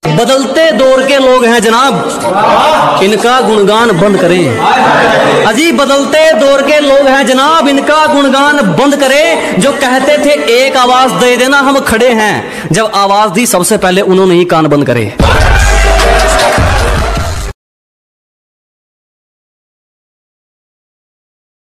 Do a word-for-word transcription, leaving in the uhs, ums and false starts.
बदलते दौर के लोग हैं जनाब, इनका गुणगान बंद करें। अजी बदलते दौर के लोग हैं जनाब, इनका गुणगान बंद करें। जो कहते थे एक आवाज दे देना हम खड़े हैं, जब आवाज दी सबसे पहले उन्होंने ही कान बंद करे।